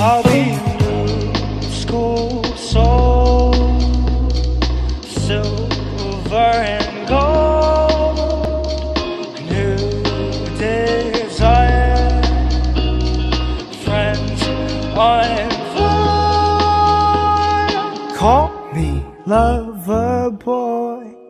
I'll be new school soul, silver and gold, new desire, friends on fire. Call me lover boy.